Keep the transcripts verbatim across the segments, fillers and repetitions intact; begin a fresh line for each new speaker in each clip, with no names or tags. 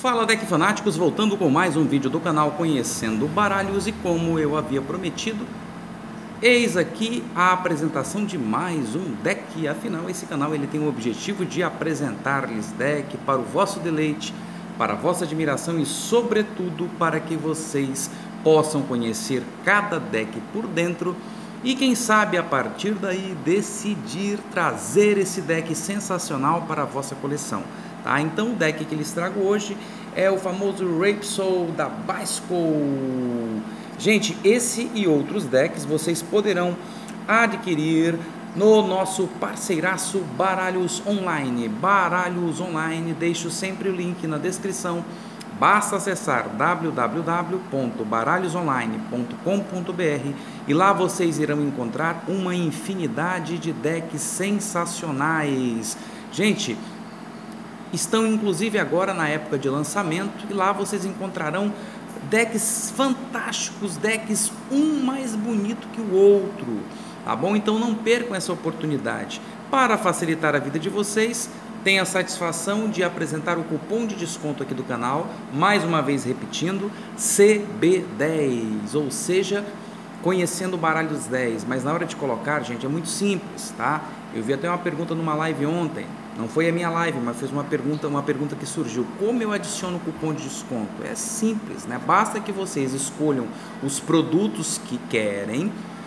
Fala Deck Fanáticos, voltando com mais um vídeo do canal Conhecendo Baralhos, e como eu havia prometido, eis aqui a apresentação de mais um deck. Afinal, esse canal ele tem o objetivo de apresentar-lhes deck para o vosso deleite, para a vossa admiração e sobretudo para que vocês possam conhecer cada deck por dentro e quem sabe a partir daí decidir trazer esse deck sensacional para a vossa coleção. Tá? Então o deck que lhes trago hoje é o famoso Rhapsody da Bicycle. Gente, esse e outros decks vocês poderão adquirir no nosso parceiraço Baralhos Online. Baralhos Online, deixo sempre o link na descrição. Basta acessar w w w ponto baralhos online ponto com ponto b r e lá vocês irão encontrar uma infinidade de decks sensacionais. Gente, estão inclusive agora na época de lançamento e lá vocês encontrarão decks fantásticos, decks um mais bonito que o outro, tá bom? Então não percam essa oportunidade. Para facilitar a vida de vocês, tenho a satisfação de apresentar o cupom de desconto aqui do canal, mais uma vez repetindo, C B dez, ou seja, Conhecendo Baralhos dez, mas na hora de colocar, gente, é muito simples, tá? Eu vi até uma pergunta numa live ontem, não foi a minha live, mas fez uma pergunta, uma pergunta que surgiu, como eu adiciono o cupom de desconto? É simples, né? Basta que vocês escolham os produtos que querem,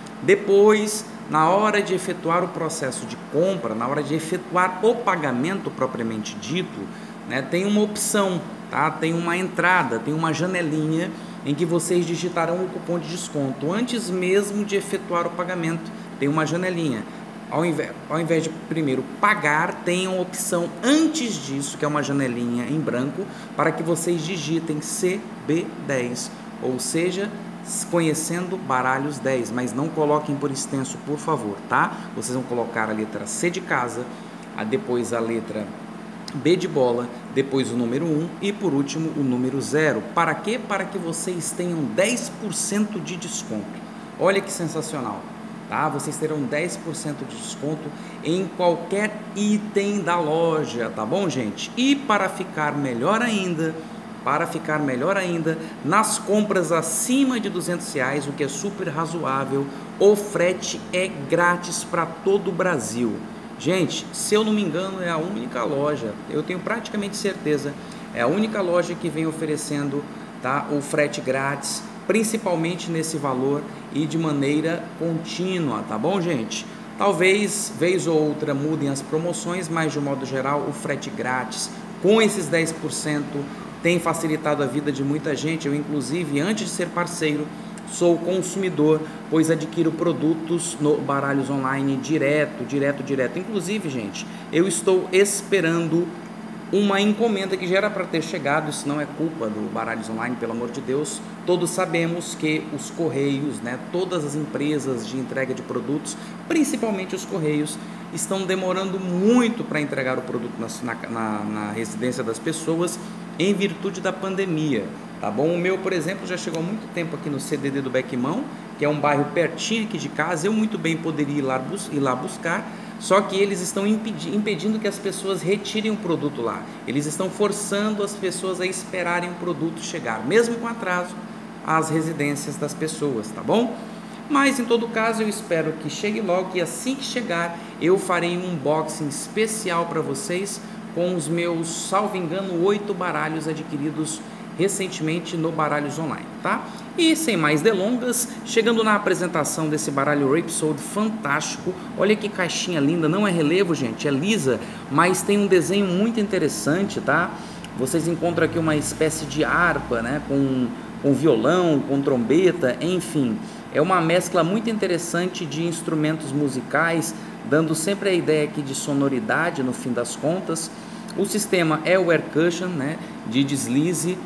depois, na hora de efetuar o processo de compra, na hora de efetuar o pagamento propriamente dito, né, tem uma opção, tá? Tem uma entrada, tem uma janelinha em que vocês digitarão o cupom de desconto. Antes mesmo de efetuar o pagamento, tem uma janelinha. Ao invés, ao invés de primeiro pagar, tem uma opção antes disso, que é uma janelinha em branco, para que vocês digitem C B dez, ou seja, Conhecendo Baralhos dez, mas não coloquem por extenso, por favor, tá? Vocês vão colocar a letra C de casa, depois a letra B de bola, depois o número um e por último o número zero. Para quê? Para que vocês tenham dez por cento de desconto. Olha que sensacional, tá? Vocês terão dez por cento de desconto em qualquer item da loja, tá bom, gente? E para ficar melhor ainda, para ficar melhor ainda, nas compras acima de duzentos reais, o que é super razoável, o frete é grátis para todo o Brasil. Gente, se eu não me engano, é a única loja, eu tenho praticamente certeza, é a única loja que vem oferecendo, tá, o frete grátis, principalmente nesse valor e de maneira contínua, tá bom, gente? Talvez, vez ou outra, mudem as promoções, mas de um modo geral, o frete grátis, com esses dez por cento, tem facilitado a vida de muita gente. Eu, inclusive, antes de ser parceiro, sou consumidor, pois adquiro produtos no Baralhos Online direto, direto, direto. Inclusive, gente, eu estou esperando uma encomenda que já era para ter chegado. Isso não é culpa do Baralhos Online, pelo amor de Deus. Todos sabemos que os Correios, né, todas as empresas de entrega de produtos, principalmente os Correios, estão demorando muito para entregar o produto na, na, na residência das pessoas, em virtude da pandemia, tá bom? O meu, por exemplo, já chegou há muito tempo aqui no C D D do Bequimão, que é um bairro pertinho aqui de casa. Eu muito bem poderia ir lá, bus ir lá buscar, só que eles estão impedi impedindo que as pessoas retirem o produto lá. Eles estão forçando as pessoas a esperarem o produto chegar, mesmo com atraso, às residências das pessoas, tá bom? Mas em todo caso eu espero que chegue logo, e assim que chegar eu farei um unboxing especial para vocês com os meus, salvo engano, oito baralhos adquiridos recentemente no Baralhos Online, tá? E sem mais delongas, chegando na apresentação desse baralho Rhapsody fantástico, olha que caixinha linda, não é relevo, gente, é lisa, mas tem um desenho muito interessante, tá? Vocês encontram aqui uma espécie de harpa, né, com, com violão, com trombeta, enfim, é uma mescla muito interessante de instrumentos musicais, dando sempre a ideia aqui de sonoridade no fim das contas. O sistema é o Air Cushion, né, de deslize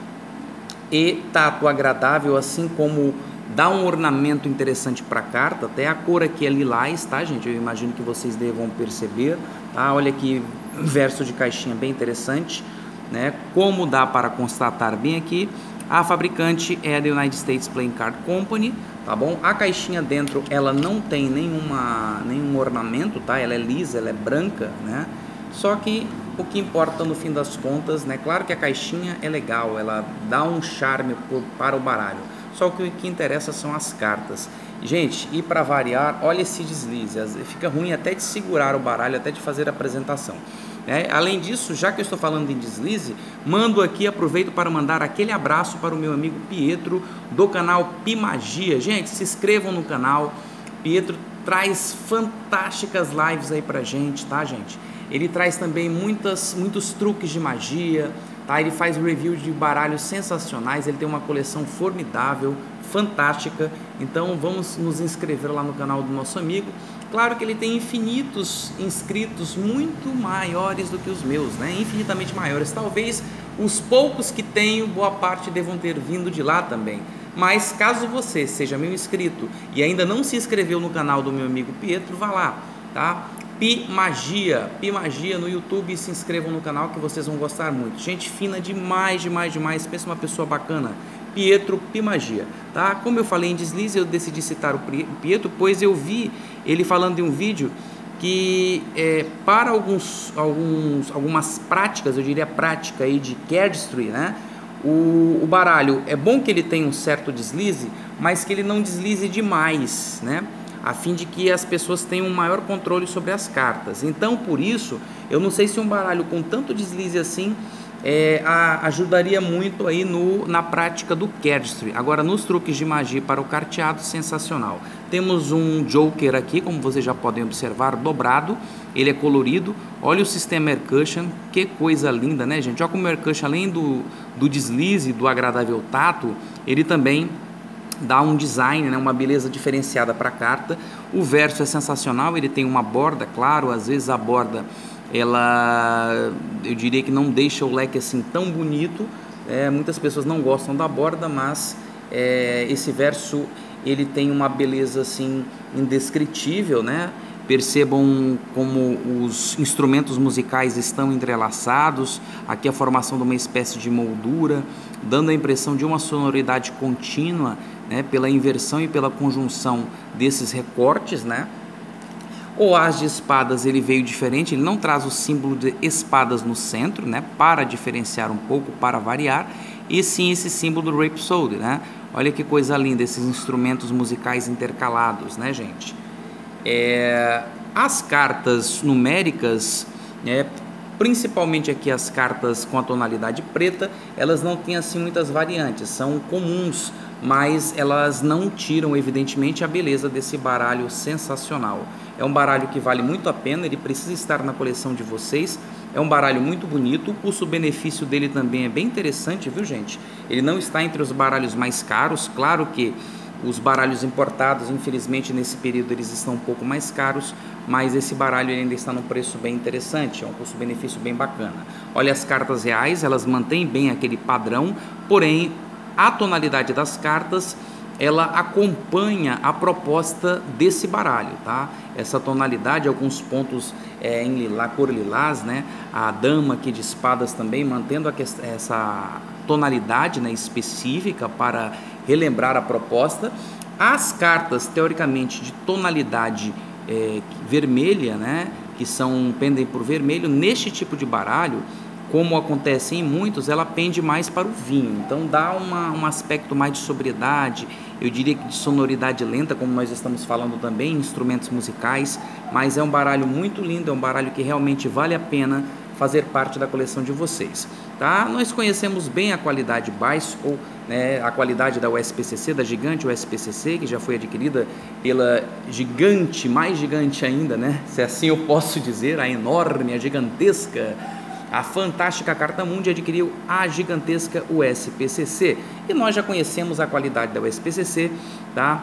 e tato agradável, assim como dá um ornamento interessante para a carta. Até a cor aqui é lilás, tá, gente? Eu imagino que vocês devam perceber, tá? Olha aqui, verso de caixinha bem interessante, né? Como dá para constatar bem aqui, a fabricante é a The United States Playing Card Company, tá bom? A caixinha dentro, ela não tem nenhuma, nenhum ornamento, tá? Ela é lisa, ela é branca, né? Só que o que importa no fim das contas, né? Claro que a caixinha é legal, ela dá um charme para o baralho, só que o que interessa são as cartas. Gente, e para variar, olha esse deslize, fica ruim até de segurar o baralho, até de fazer a apresentação. É, além disso, já que eu estou falando em deslize, mando aqui, aproveito para mandar aquele abraço para o meu amigo Pietro, do canal Pimagia. Gente, se inscrevam no canal. Pietro traz fantásticas lives aí pra gente, tá, gente? Ele traz também muitas, muitos truques de magia, tá? Ele faz reviews de baralhos sensacionais, ele tem uma coleção formidável, fantástica. Então vamos nos inscrever lá no canal do nosso amigo. Claro que ele tem infinitos inscritos, muito maiores do que os meus, né? Infinitamente maiores. Talvez os poucos que tenho, boa parte devam ter vindo de lá também. Mas caso você seja meu inscrito e ainda não se inscreveu no canal do meu amigo Pietro, vá lá, tá? Pimagia, Pimagia no YouTube, se inscrevam no canal que vocês vão gostar muito. Gente fina demais, demais, demais. Pensa uma pessoa bacana. Pietro Pimagia, tá? Como eu falei em deslize, eu decidi citar o Pietro, pois eu vi ele falando em um vídeo que é, para alguns, alguns, algumas práticas, eu diria prática aí de cardistry, né? O, o baralho, é bom que ele tenha um certo deslize, mas que ele não deslize demais, né? A fim de que as pessoas tenham um maior controle sobre as cartas. Então, por isso, eu não sei se um baralho com tanto deslize assim é, a, ajudaria muito aí no, na prática do cardistry. Agora, nos truques de magia para o carteado, sensacional. Temos um Joker aqui, como vocês já podem observar, dobrado. Ele é colorido. Olha o sistema Mercussion, que coisa linda, né, gente? Olha como o Mercussion, além do, do deslize, do agradável tato, ele também dá um design, né, uma beleza diferenciada para a carta. O verso é sensacional, ele tem uma borda, claro, às vezes a borda, ela, eu diria que não deixa o leque assim tão bonito, é, muitas pessoas não gostam da borda, mas é, esse verso, ele tem uma beleza assim indescritível, né? Percebam como os instrumentos musicais estão entrelaçados, aqui a formação de uma espécie de moldura, dando a impressão de uma sonoridade contínua, né, pela inversão e pela conjunção desses recortes, né? O as de espadas, ele veio diferente, ele não traz o símbolo de espadas no centro, né, para diferenciar um pouco, para variar, e sim esse símbolo do Rhapsody, né? Olha que coisa linda, esses instrumentos musicais intercalados, né, gente? É, as cartas numéricas, é, principalmente aqui as cartas com a tonalidade preta, elas não têm assim muitas variantes, são comuns, mas elas não tiram evidentemente a beleza desse baralho sensacional. É um baralho que vale muito a pena, ele precisa estar na coleção de vocês. É um baralho muito bonito, o custo-benefício dele também é bem interessante, viu, gente? Ele não está entre os baralhos mais caros, claro que os baralhos importados, infelizmente, nesse período eles estão um pouco mais caros, mas esse baralho ainda está num preço bem interessante, é um custo-benefício bem bacana. Olha as cartas reais, elas mantêm bem aquele padrão, porém, a tonalidade das cartas, ela acompanha a proposta desse baralho, tá? Essa tonalidade, alguns pontos é, em lilá, cor lilás, né? A dama aqui de espadas também, mantendo a, essa tonalidade, né, específica para relembrar a proposta. As cartas, teoricamente, de tonalidade é, vermelha, né, que são, pendem por vermelho, neste tipo de baralho, como acontece em muitos, ela pende mais para o vinho, então dá uma, um aspecto mais de sobriedade, eu diria que de sonoridade lenta, como nós estamos falando também, instrumentos musicais, mas é um baralho muito lindo, é um baralho que realmente vale a pena fazer parte da coleção de vocês, tá? Nós conhecemos bem a qualidade Bicycle, né, a qualidade da U S P C C, da gigante U S P C C, que já foi adquirida pela gigante, mais gigante ainda, né, se assim eu posso dizer, a enorme, a gigantesca, a fantástica Carta Mundi adquiriu a gigantesca U S P C C, e nós já conhecemos a qualidade da U S P C C, tá?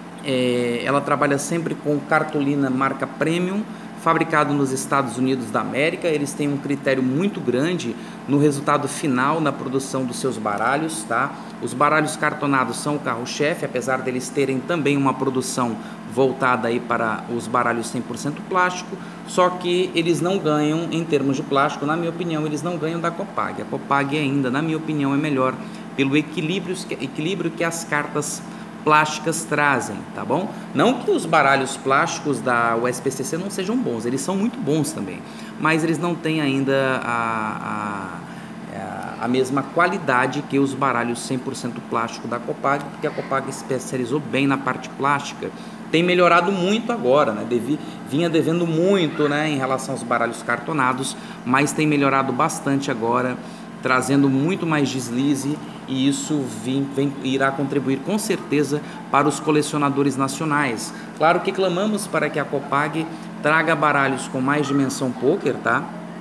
É, ela trabalha sempre com cartolina marca Premium, fabricado nos Estados Unidos da América. Eles têm um critério muito grande no resultado final, na produção dos seus baralhos, tá? Os baralhos cartonados são o carro-chefe, apesar deles terem também uma produção voltada aí para os baralhos cem por cento plástico, só que eles não ganham em termos de plástico, na minha opinião, eles não ganham da Copag. A Copag ainda, na minha opinião, é melhor pelo equilíbrio, equilíbrio que as cartas plásticas trazem, tá bom? Não que os baralhos plásticos da U S P C C não sejam bons, eles são muito bons também, mas eles não têm ainda a, a, a mesma qualidade que os baralhos cem por cento plástico da Copag, porque a Copag especializou bem na parte plástica. Tem melhorado muito agora, né? Devi, vinha devendo muito, né, em relação aos baralhos cartonados, mas tem melhorado bastante agora, trazendo muito mais deslize, e isso vem, vem, irá contribuir com certeza para os colecionadores nacionais. Claro que clamamos para que a Copag traga baralhos com mais dimensão poker, tá?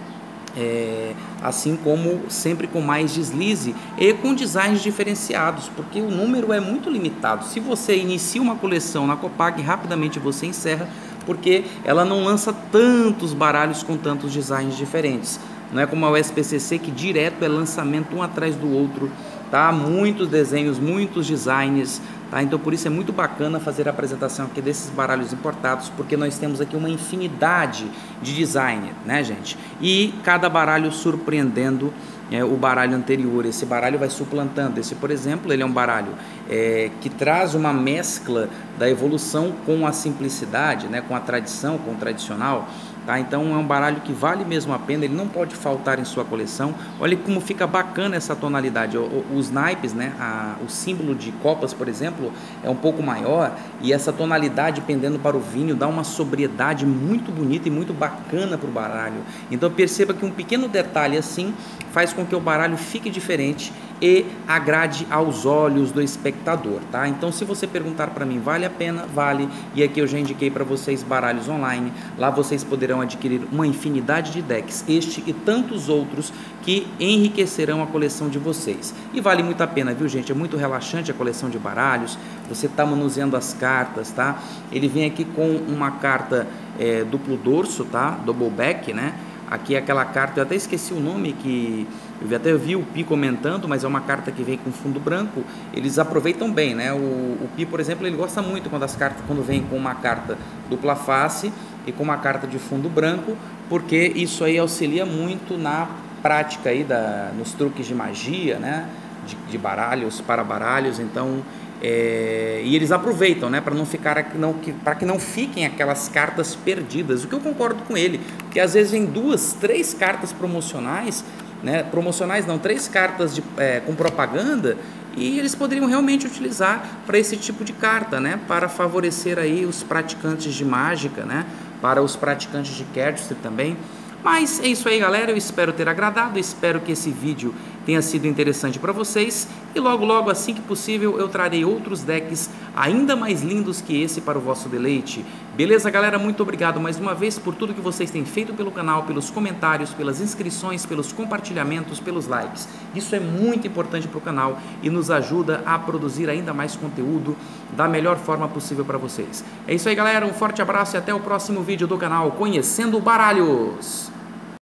É, assim como sempre com mais deslize e com designs diferenciados, porque o número é muito limitado. Se você inicia uma coleção na Copag, rapidamente você encerra, porque ela não lança tantos baralhos com tantos designs diferentes. Não é como a U S P C C, que direto é lançamento um atrás do outro, tá? Muitos desenhos, muitos designs, tá? Então por isso é muito bacana fazer a apresentação aqui desses baralhos importados, porque nós temos aqui uma infinidade de design, né, gente? E cada baralho surpreendendo é, o baralho anterior. Esse baralho vai suplantando. Esse, por exemplo, ele é um baralho é, que traz uma mescla da evolução com a simplicidade, né, com a tradição, com o tradicional. Tá? Então é um baralho que vale mesmo a pena, ele não pode faltar em sua coleção. Olha como fica bacana essa tonalidade. Os naipes, né? a, o símbolo de copas, por exemplo, é um pouco maior, e essa tonalidade pendendo para o vinho dá uma sobriedade muito bonita e muito bacana para o baralho. Então perceba que um pequeno detalhe assim faz com que o baralho fique diferente e agrade aos olhos do espectador, tá? Então se você perguntar para mim, vale a pena? Vale. E aqui eu já indiquei para vocês baralhos online. Lá vocês poderão adquirir uma infinidade de decks, este e tantos outros que enriquecerão a coleção de vocês. E vale muito a pena, viu, gente? É muito relaxante a coleção de baralhos. Você tá manuseando as cartas, tá? Ele vem aqui com uma carta é, duplo dorso, tá? Double back, né? Aqui é aquela carta, eu até esqueci o nome, que eu até vi o Pi comentando, mas é uma carta que vem com fundo branco. Eles aproveitam bem, né? O, o Pi, por exemplo, ele gosta muito quando as cartas, quando vem com uma carta dupla face e com uma carta de fundo branco, porque isso aí auxilia muito na prática aí da, nos truques de magia, né? De, de baralhos para baralhos. Então É, e eles aproveitam, né, para não ficar não, para que não fiquem aquelas cartas perdidas, o que eu concordo com ele, porque às vezes vem duas, três cartas promocionais, né, promocionais não, três cartas de, é, com propaganda, e eles poderiam realmente utilizar para esse tipo de carta, né, para favorecer aí os praticantes de mágica, né, para os praticantes de cardistry também. Mas é isso aí, galera, eu espero ter agradado, espero que esse vídeo tenha sido interessante para vocês, e logo logo, assim que possível, eu trarei outros decks ainda mais lindos que esse para o vosso deleite. Beleza, galera? Muito obrigado mais uma vez por tudo que vocês têm feito pelo canal, pelos comentários, pelas inscrições, pelos compartilhamentos, pelos likes. Isso é muito importante para o canal e nos ajuda a produzir ainda mais conteúdo da melhor forma possível para vocês. É isso aí, galera, um forte abraço e até o próximo vídeo do canal Conhecendo Baralhos!